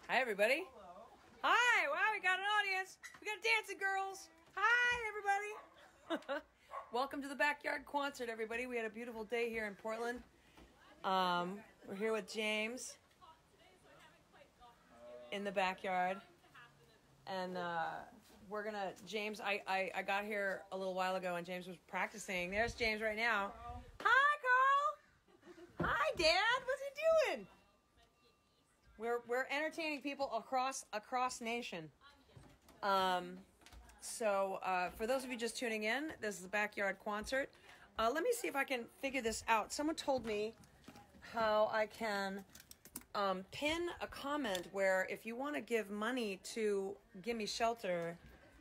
Hi, everybody. Hello. Hi. Wow, we got an audience. We got dancing girls. Hi, everybody. Welcome to the Backyard Quancert, everybody. We had a beautiful day here in Portland. We're here with James in the backyard. And we're going to, James, I got here a little while ago and James was practicing. There's James right now. Hello. Hi, Carl. Hi, Dad. What's he doing? We're entertaining people across nation. So for those of you just tuning in, this is the Backyard Quancert. Let me see if I can figure this out. Someone told me how I can pin a comment where if you want to give money to Gimme Shelter,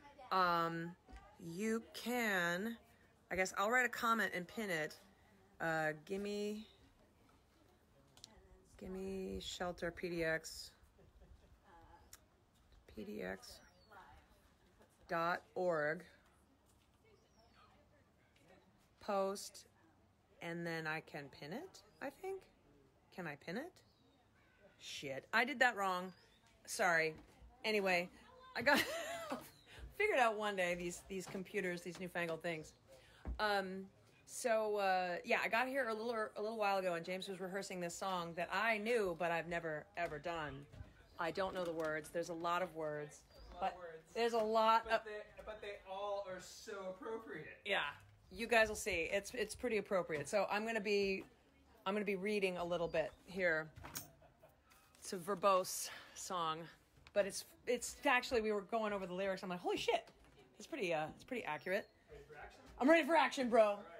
you can. I guess I'll write a comment and pin it. Gimme Shelter PDX.org post, and then I can pin it, I think. Can I pin it? Shit, I did that wrong. Sorry. Anyway, I got figured out one day these computers, these newfangled things. Yeah, I got here a little while ago, and James was rehearsing this song that I knew, but I've never ever done. I don't know the words. There's a lot of words, there's a lot. But they all are so appropriate. Yeah, you guys will see. It's pretty appropriate. So I'm gonna be reading a little bit here. It's a verbose song, but it's actually, we were going over the lyrics. I'm like, holy shit, it's pretty accurate. Ready for action? I'm ready for action, bro. All right.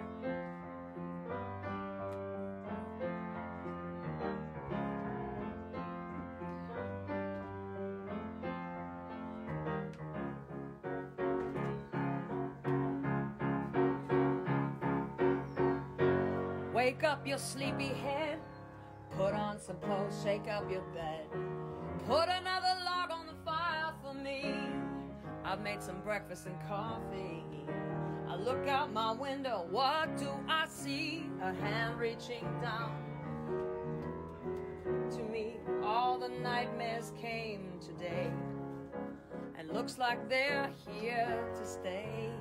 Wake up your sleepy head, put on some clothes, shake up your bed, put another log on the fire for me. I've made some breakfast and coffee. I look out my window, what do I see? A hand reaching down to me. All the nightmares came today, and looks like they're here to stay.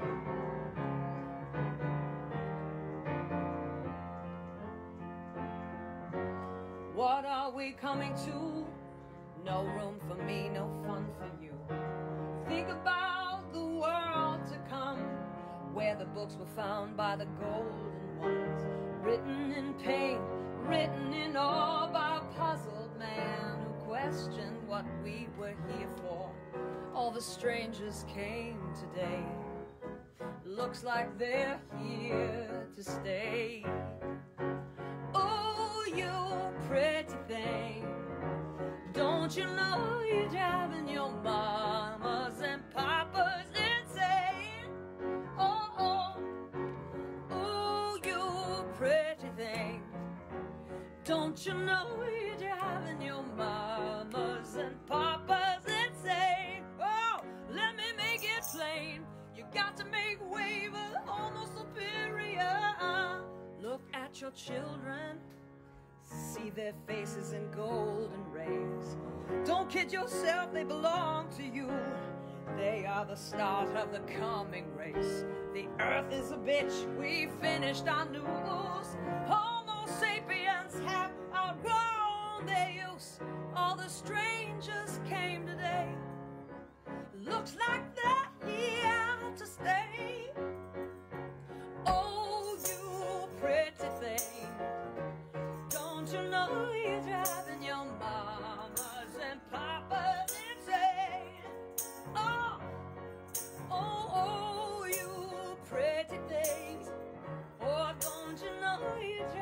What are we coming to? No room for me, no fun for you. Think about the world to come, where the books were found by the golden ones, written in pain, written in awe by a puzzled man who questioned what we were here for. All the strangers came today, looks like they're here to stay. Oh, you pretty thing, don't you know you're driving your mamas and papas insane? Oh, you pretty thing, don't you know you're driving your mamas and papas insane? Oh, let me make it plain, you got to make way for the homo superior. Look at your children, see their faces in golden rays. Don't kid yourself, they belong to you. They are the start of the coming race. The earth is a bitch, we finished our noodles. Homo sapiens have outgrown their use. All the strangers came today, looks like they're here to stay. Oh, you pretty thing, don't you know you're driving your mamas and papas insane? Oh, you pretty things. Oh, don't you know you're driving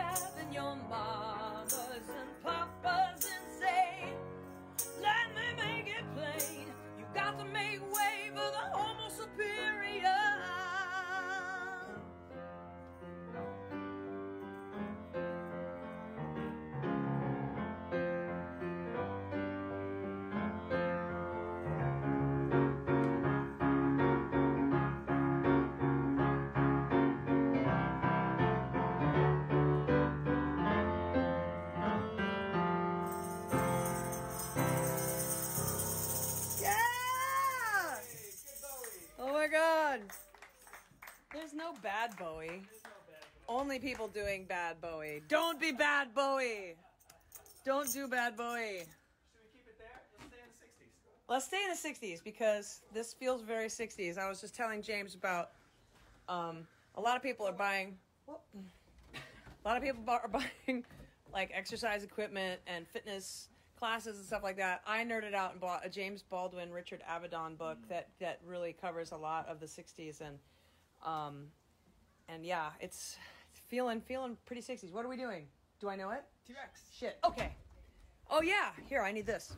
bad Bowie. Only people doing bad Bowie. Don't be bad Bowie. Don't do bad Bowie. Should we keep it there? Let's stay in the 60s. Let's stay in the 60s because this feels very 60s. I was just telling James about a lot of people are buying like exercise equipment and fitness classes and stuff like that. I nerded out and bought a James Baldwin, Richard Avedon book that really covers a lot of the 60s and yeah, it's feeling pretty 60s. What are we doing? Do I know it? T-Rex. Shit. Okay. Oh yeah. Here, I need this.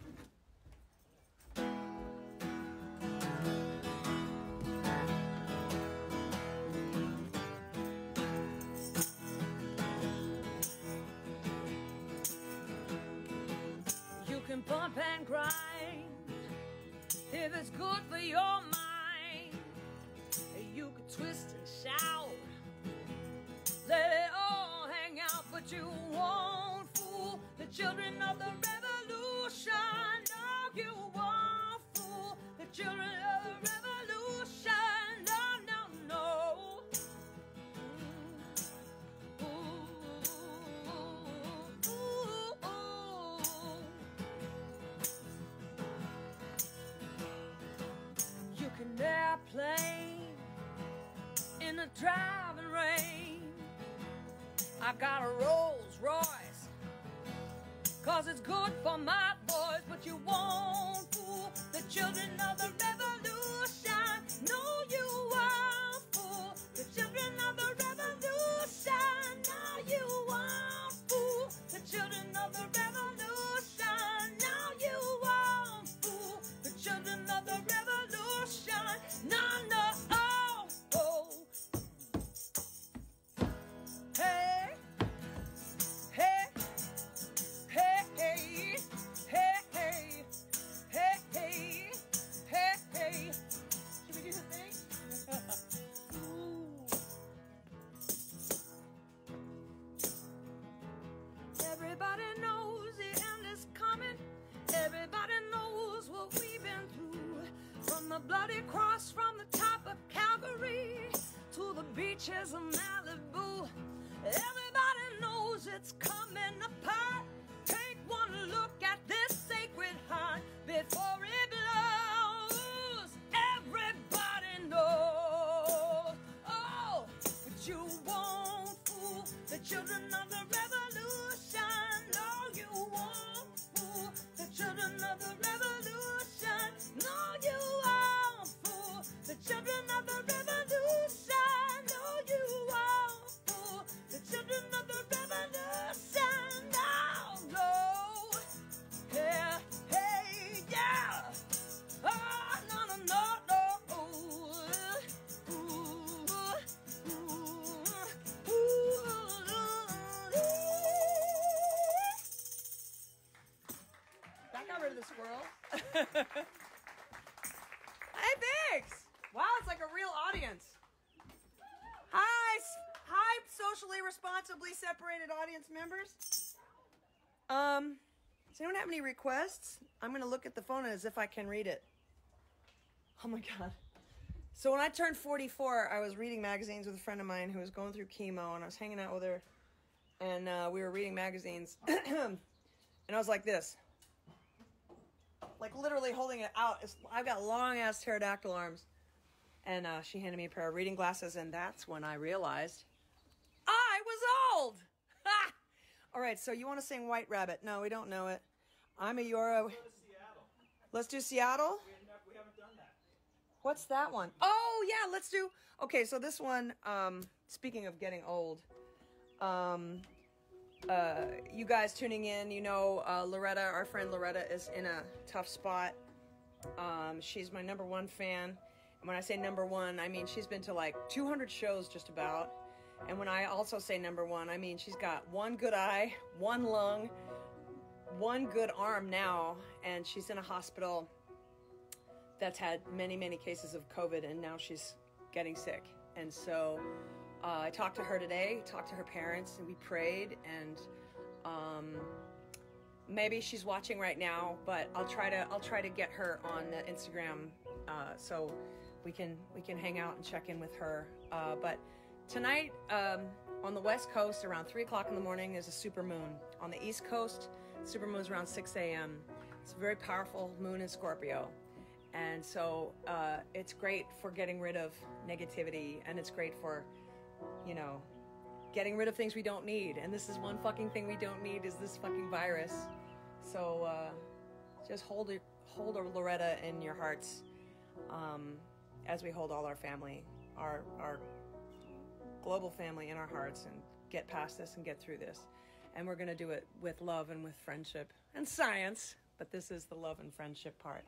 You can bump and grind if it's good for your mind. You could twist and shout, let it all hang out, but you won't fool the children of the revolution. No, you won't fool the children of the revolution. No, no, no. Ooh, ooh, ooh. You can airplane in the driving rain. I got a Rolls Royce, 'cause it's good for my boys, but you won't fool the children of the revolution. No, you won't fool the children of the revolution. No, you won't fool the children of the revolution. No, you won't fool the children of the revolution. No, no, oh, oh. Hey, hey, hey, hey, hey, hey, hey, hey, hey, hey. Should we do the thing? Ooh. Everybody knows the end is coming. Everybody knows what we've been through. From the bloody cross, from the top of Calvary to the beaches of Malibu. Everybody knows it's coming apart. Take one look at this sacred heart before it blows. Everybody knows. Oh, but you won't fool the children of the revolution. No, you won't fool the children of the revolution. No, you won't fool the children of the revolution. No, you won't fool the children of the revolution. No, no. Yeah, hey, yeah. Oh, no, no, no, no. Ooh, ooh, ooh. That got rid of the squirrel. Hey, thanks. Wow, it's like a real audience. Hi, socially responsibly separated audience members. Does anyone have any requests? I'm going to look at the phone as if I can read it. Oh my God. So when I turned 44, I was reading magazines with a friend of mine who was going through chemo, and I was hanging out with her, and we were reading magazines, and I was like this. Like literally holding it out. I've got long ass pterodactyl arms. And she handed me a pair of reading glasses, and that's when I realized I was old. Ha! All right, so you want to sing White Rabbit? No, we don't know it. I'm a Euro. Let's go to Seattle. Let's do Seattle. We haven't done that. What's that one? Oh yeah, let's do. Okay, so this one. Speaking of getting old, you guys tuning in, you know, Loretta, our friend Loretta, is in a tough spot. She's my number one fan. And when I say number one, I mean she's been to like 200 shows just about. And when I also say number one, I mean she's got one good eye, one lung, one good arm now, and she's in a hospital that's had many, many cases of COVID, and now she's getting sick. And so I talked to her today, talked to her parents, and we prayed, and maybe she's watching right now, but I'll try to get her on the Instagram so we can hang out and check in with her. But tonight on the West Coast around 3 o'clock in the morning is a super moon. On the East Coast, super moon is around 6 a.m. It's a very powerful moon in Scorpio. And so it's great for getting rid of negativity, and it's great for, you know, getting rid of things we don't need. And this is one fucking thing we don't need, is this fucking virus. So just hold a Loretta in your hearts as we hold all our family, our global family in our hearts, and get past this and get through this. And we're going to do it with love and with friendship and science, but this is the love and friendship part.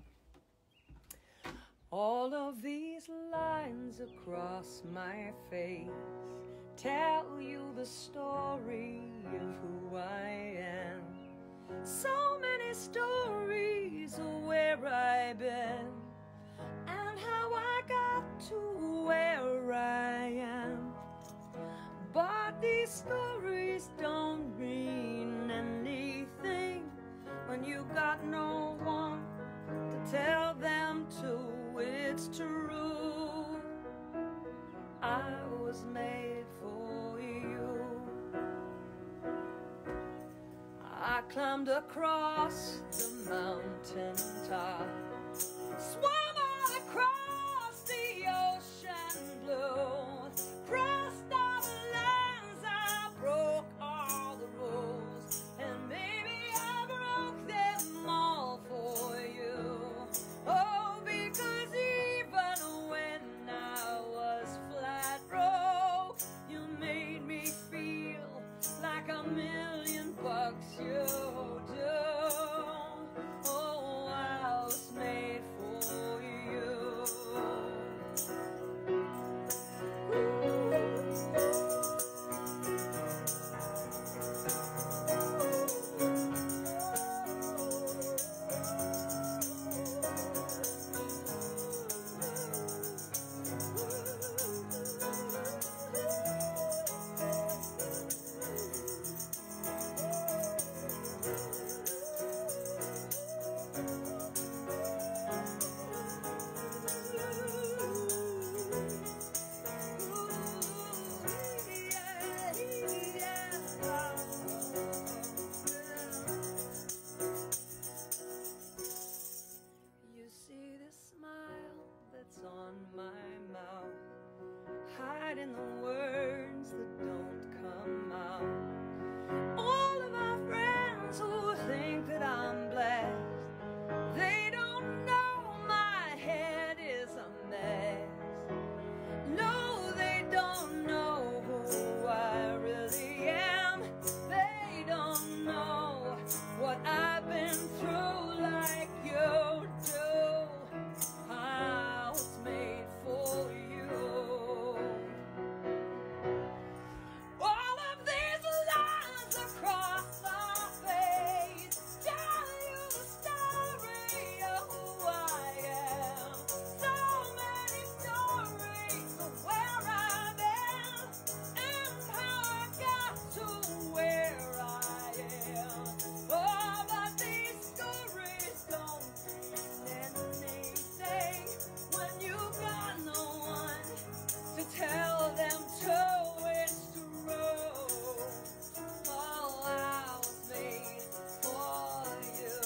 All of these lines across my face tell you the story of who I am. So many stories of where I've been and how I got to where I am. But these stories don't mean anything when you got no one to tell them to. It's true, I was made for you. I climbed across the mountain top, swam all across the ocean blue, crossed all the lines, I broke all the rules, and maybe I broke them all for you. Oh, because even when I was flat broke, you made me feel like $1,000,000 you do. Oh, I was made for you. You see the smile that's on my mouth, hiding the words that don't come out. All of my friends who think that I'm blessed, they don't know my head is a mess. No, they don't know who I really am. They don't know what I've been through like you do. I was made for you. All of these lines across our face tell you the story of who I am. So many stories of where I've been and how I got to where I am. Oh, but these stories don't mean anything when you got no one to tell them to. It's true. Oh, I was made for you.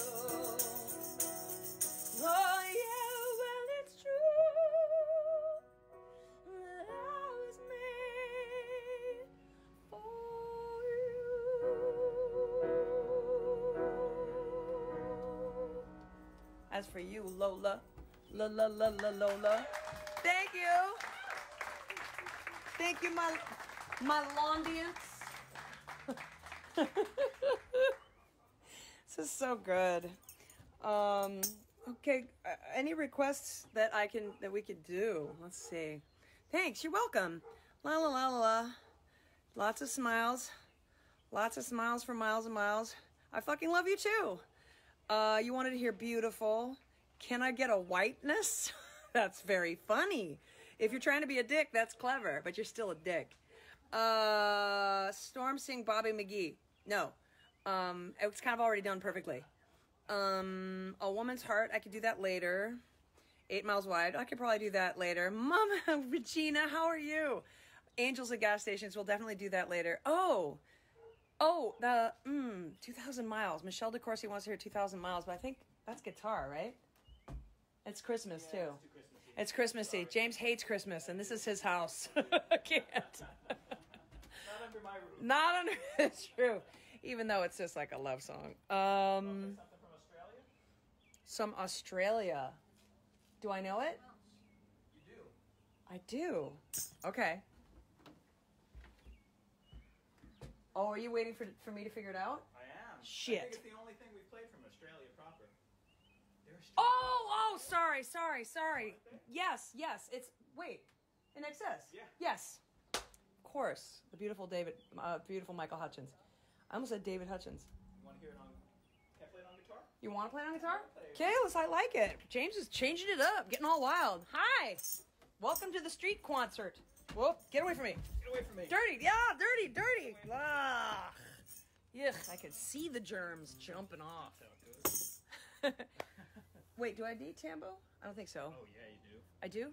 Oh, yeah, well, it's true that I was made for you. As for you, Lola, Lola, thank you. Thank you, my Londians. This is so good. Okay, any requests that we could do? Let's see. Thanks, you're welcome. La la la la la. Lots of smiles. Lots of smiles for miles and miles. I fucking love you too. You wanted to hear beautiful. Can I get a whiteness? That's very funny. If you're trying to be a dick, that's clever, but you're still a dick. Storm sing Bobby McGee. No. It's kind of already done perfectly. A Woman's Heart, I could do that later. 8 Miles Wide, I could probably do that later. Mama Regina, how are you? Angels at gas stations. We'll definitely do that later. Oh, the 2,000 miles. Michelle DeCourcy wants to hear 2,000 miles, but I think that's guitar, right? It's Christmas too. It's too Christmassy. It's Christmassy. James hates Christmas, and this is his house. I can't. Not under my roof. Not under. It's true. Even though it's just like a love song. Something from Australia? Some Australia. Do I know it? You do. I do. Okay. Oh, are you waiting for me to figure it out? I am. Shit. I think it's the only thing we've played from Australia proper. Oh, sorry. Yes. It's, wait, In Excess? Yeah. Yes. Of course. The beautiful beautiful Michael Hutchins. I almost said David Hutchins. You want to hear it on... Can I play it on guitar? You want to play it on guitar? I'll play it. Okay, I like it. James is changing it up, getting all wild. Hi. Welcome to the street quancert. Whoop, get away from me. Get away from me. Dirty, yeah, dirty. Ah. Yuck, I could see the germs jumping off. That's how it goes. Wait, do I need tambo? I don't think so. Oh, yeah, you do. I do?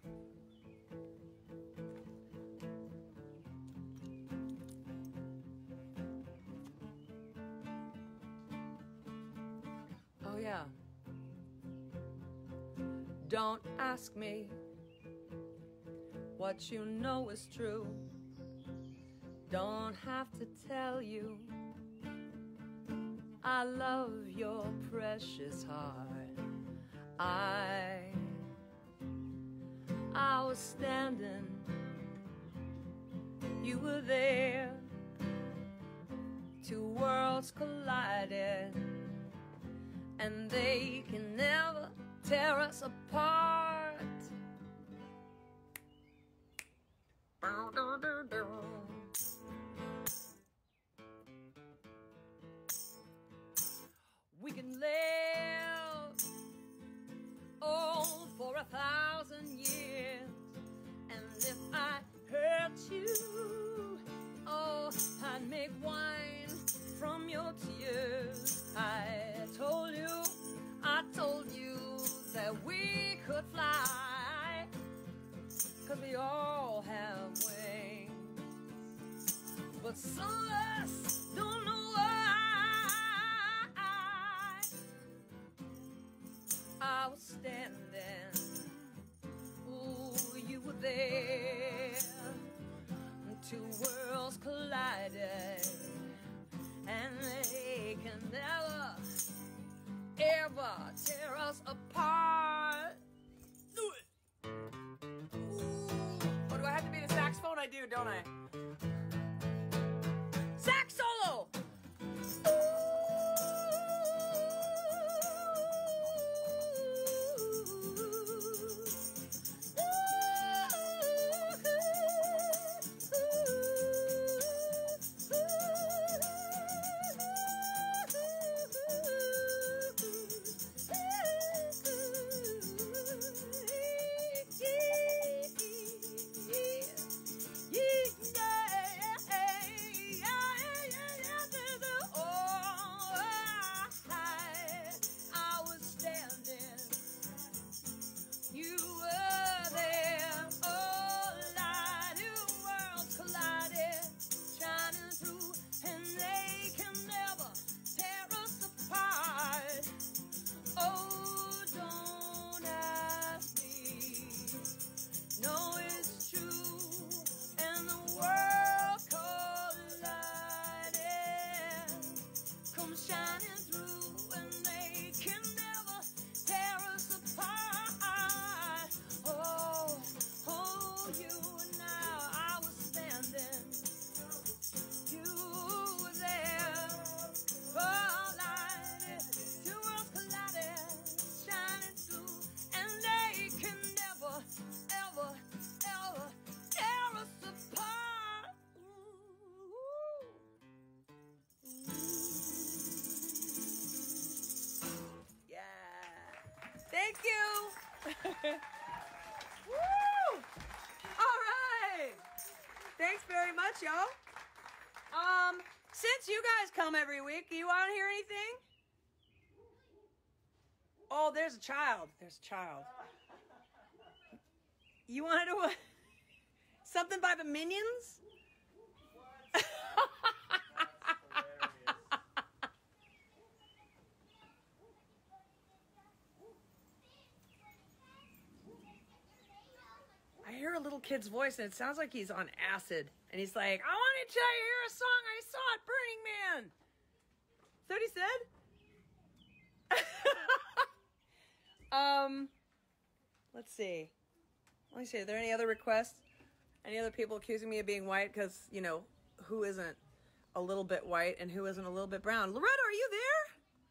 Oh, yeah. Don't ask me what you know is true. Don't have to tell you I love your precious heart. I was standing, you were there. Two worlds collided, and they can never tear us apart. We can live, oh, for 1,000 years. And if I hurt you, oh, I'd make wine from your tears. I told you that we could fly, 'cause we all have wings. But some of us don't know why. I was standing, ooh, you were there. Two worlds collided, and they can never, ever tear us apart. Do it! Ooh. Oh, do I have to be the saxophone? I do, don't I? Sax solo! Thank you. Woo! All right. Thanks very much, y'all. Since you guys come every week, do you want to hear anything? Oh, there's a child. You wanted to... Something by the Minions? That's hilarious. I hear a little kid's voice, and it sounds like he's on acid. And he's like, I want to tell you, hear a song I saw at Burning Man. Is that what he said? Let's see. Let me see. Are there any other requests? Any other people accusing me of being white? Because, you know, who isn't a little bit white and who isn't a little bit brown? Loretta, are you there?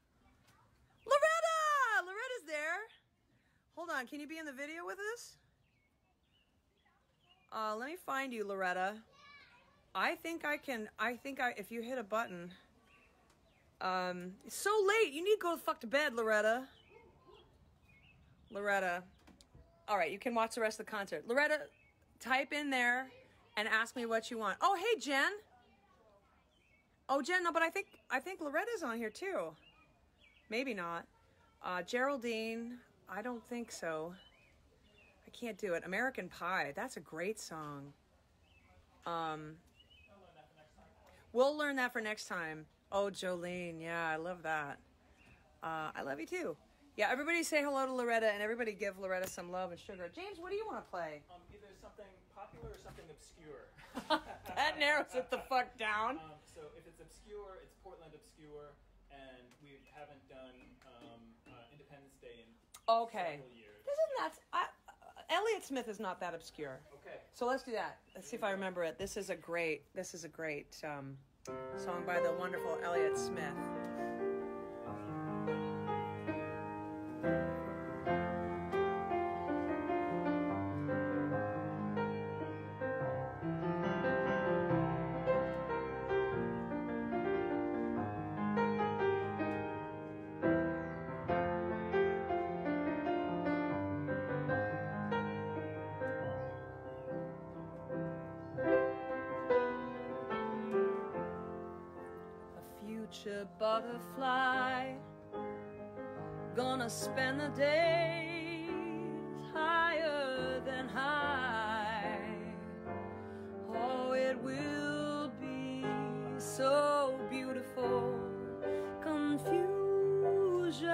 Loretta! Loretta's there. Hold on. Can you be in the video with us? Let me find you, Loretta. I think if you hit a button. It's so late. You need to go the fuck to bed, Loretta. Loretta. All right, you can watch the rest of the concert. Loretta, type in there and ask me what you want. Oh, hey, Jen. Oh, Jen, no, but I think Loretta's on here too. Maybe not. Geraldine, I don't think so. I can't do it. American Pie, that's a great song. We'll learn that for next time. Oh, Jolene, yeah, I love that. I love you too. Yeah, everybody say hello to Loretta, and everybody give Loretta some love and sugar. James, what do you want to play? Either something popular or something obscure. That narrows it the fuck down. So if it's obscure, it's Portland obscure, and we haven't done Independence Day in several years. Isn't that... Elliott Smith is not that obscure. Okay. So let's do that. Let's see if I remember it. This is a great song by the wonderful Elliott Smith. Butterfly, gonna spend the days higher than high. Oh, it will be so beautiful. Confusion,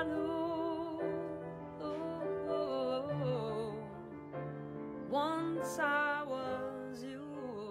once I was you.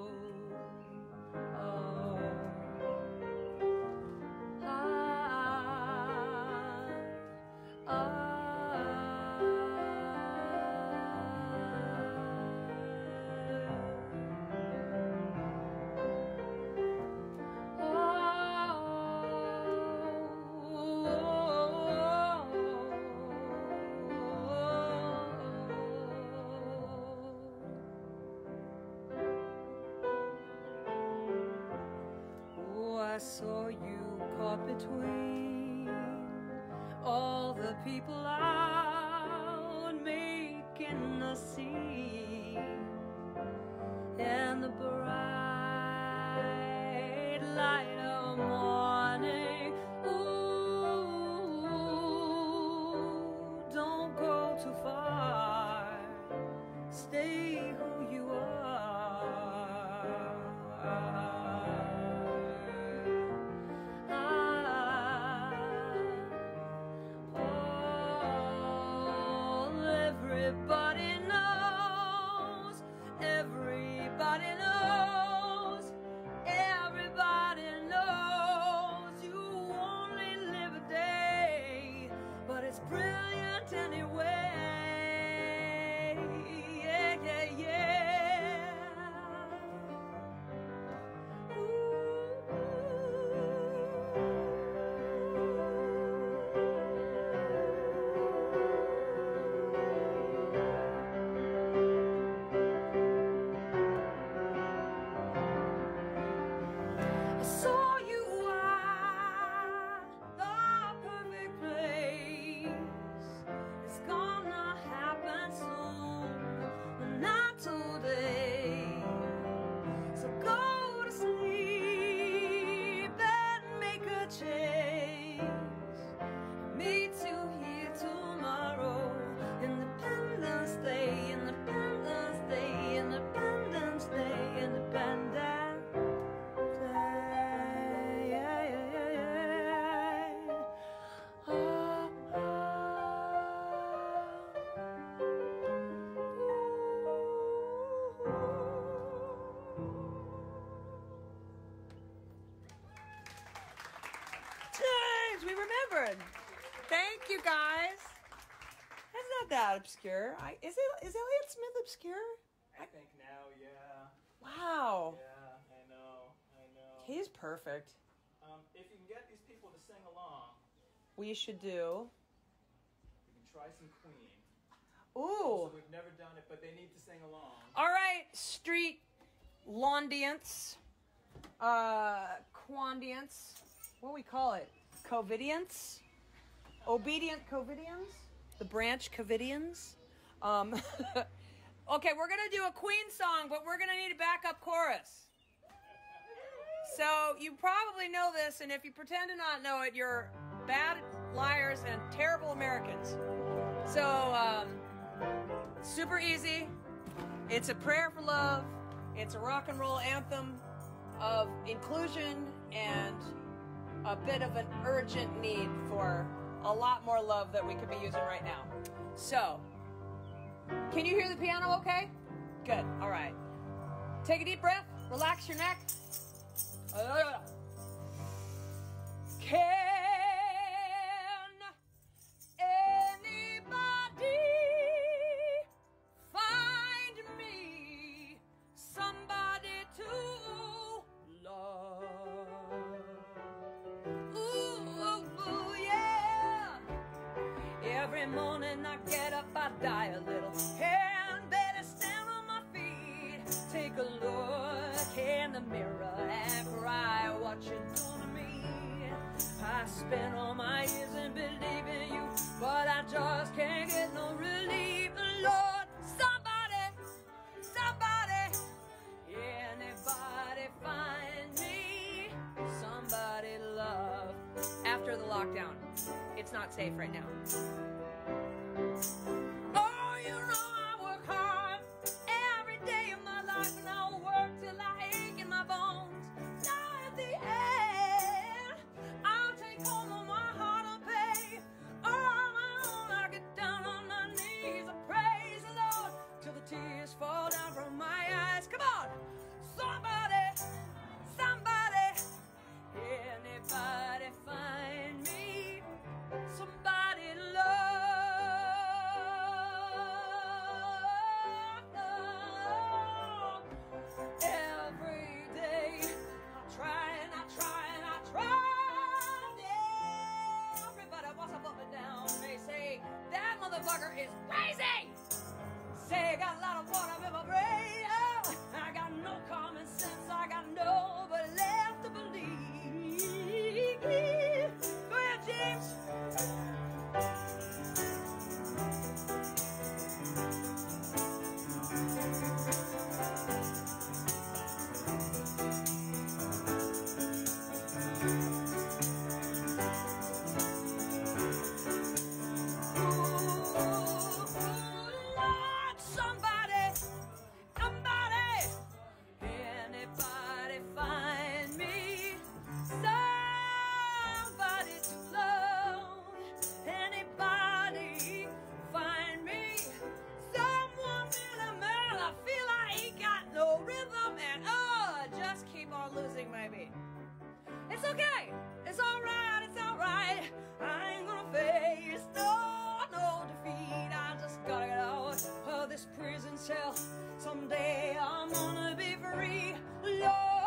I saw you caught between all the people out making a scene, and the bright light of morning. Ooh, don't go too far, stay who you are. Everybody knows, everybody knows. songs we remembered. Thank you, guys. That's not that obscure. Is Elliott Smith obscure? I think now, yeah. Wow. Yeah, I know. He's perfect. If you can get these people to sing along, we should do. We can try some Queen. Ooh. So we've never done it, but they need to sing along. All right, street Londians, Quandians, what do we call it? Covidians? Obedient Covidians? The branch Covidians? Okay, we're going to do a Queen song, but we're going to need a backup chorus. So you probably know this, and if you pretend to not know it, you're bad liars and terrible Americans. So, super easy. It's a prayer for love. It's a rock and roll anthem of inclusion and a bit of an urgent need for a lot more love that we could be using right now. So, can you hear the piano okay? Good. All right. Take a deep breath. Relax your neck. Can anybody find me somebody to love? Ooh, yeah. Every morning I get up, I die a little, and better stand on my feet. Take a look in the mirror and cry what you do to me. I spent all my years in believing you, but I just can't get no relief. Lord, somebody, anybody find me somebody to love. After the lockdown, it's not safe right now. Oh, you know I work hard every day of my life, and I'll work till I ache in my bones. Now at the end, I'll take home all my heart and pay. All on my own, I get down on my knees, I praise the Lord till the tears fall down from my eyes. Come on, somebody, anybody find me somebody to love. Every day I try and I try and I try. Yeah. Everybody wants up and down. They say that motherfucker is crazy. Say I got a lot of water in my brain. Oh, I got no common sense. I got nobody left to believe. Go ahead, James. Anybody find me somebody to love? Anybody find me someone really man? I feel I ain't got no rhythm and just keep on losing my beat. It's okay. It's alright. It's alright. I ain't gonna face no defeat. I just gotta get out of this prison cell. Someday I'm gonna be free, Lord.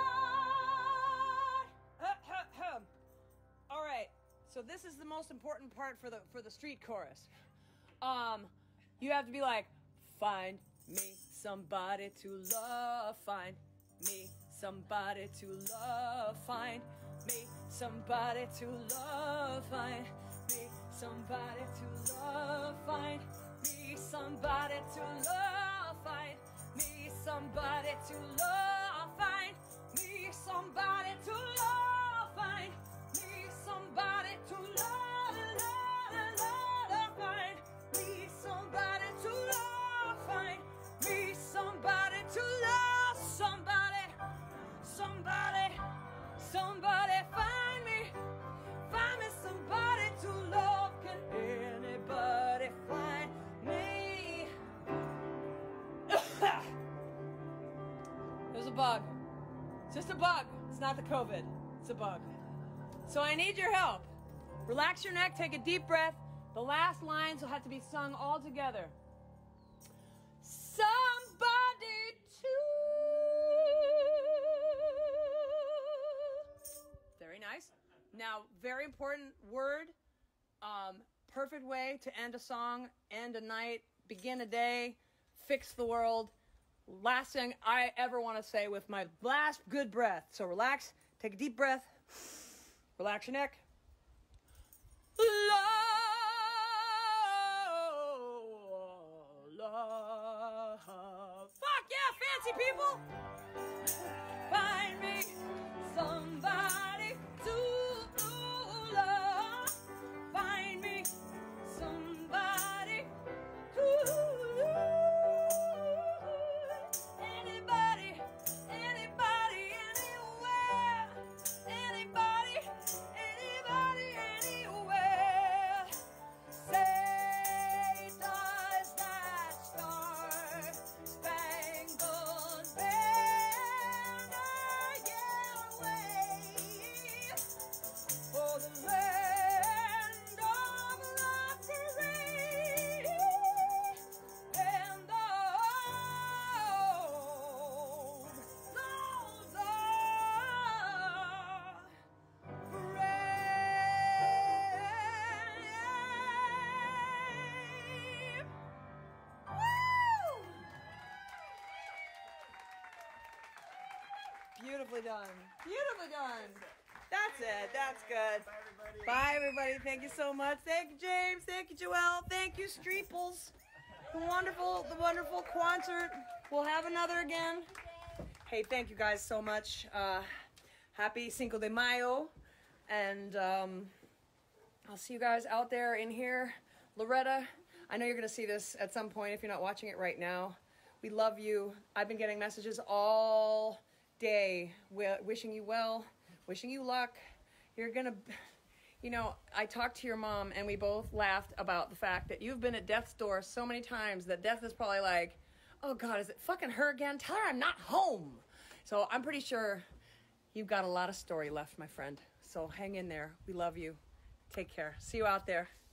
All right. So this is the most important part for the street chorus. You have to be like, find me somebody to love. Find me somebody to love. Find me somebody to love. Find me somebody to love. Find me somebody to love. Find me somebody to love. Find me somebody to love. Find me somebody to love. Find me somebody to love. Find me somebody to love. Somebody find me somebody to love. Can anybody find me? There's a bug. It's just a bug. It's not the COVID. It's a bug. So I need your help. Relax your neck, take a deep breath. The last lines will have to be sung all together. Somebody to. Very nice. Now, very important word. Perfect way to end a song, end a night, begin a day, fix the world. Last thing I ever want to say with my last good breath. So relax, take a deep breath, relax your neck. Love. Fuck yeah, fancy people! Find me somebody to love. Find me somebody to anybody, anybody, anywhere. Anybody, anybody, anywhere. Say, does that star-spangled banner yet wave for the land of the free and the home those are brave. Woo! Beautifully done. Beautifully done. That's it. That's good. Bye, everybody. Bye, everybody. Thank you so much. Thank you, James. Thank you, Joelle. Thank you, Streeples. The wonderful quancert. We'll have another again. Hey, thank you guys so much. Happy Cinco de Mayo. And I'll see you guys out there in here. Loretta, I know you're going to see this at some point if you're not watching it right now. We love you. I've been getting messages all day wishing you well, wishing you luck. You're going to, you know, I talked to your mom and we both laughed about the fact that you've been at death's door so many times that death is probably like, oh God, is it fucking her again? Tell her I'm not home. So I'm pretty sure you've got a lot of story left, my friend. So hang in there. We love you. Take care. See you out there.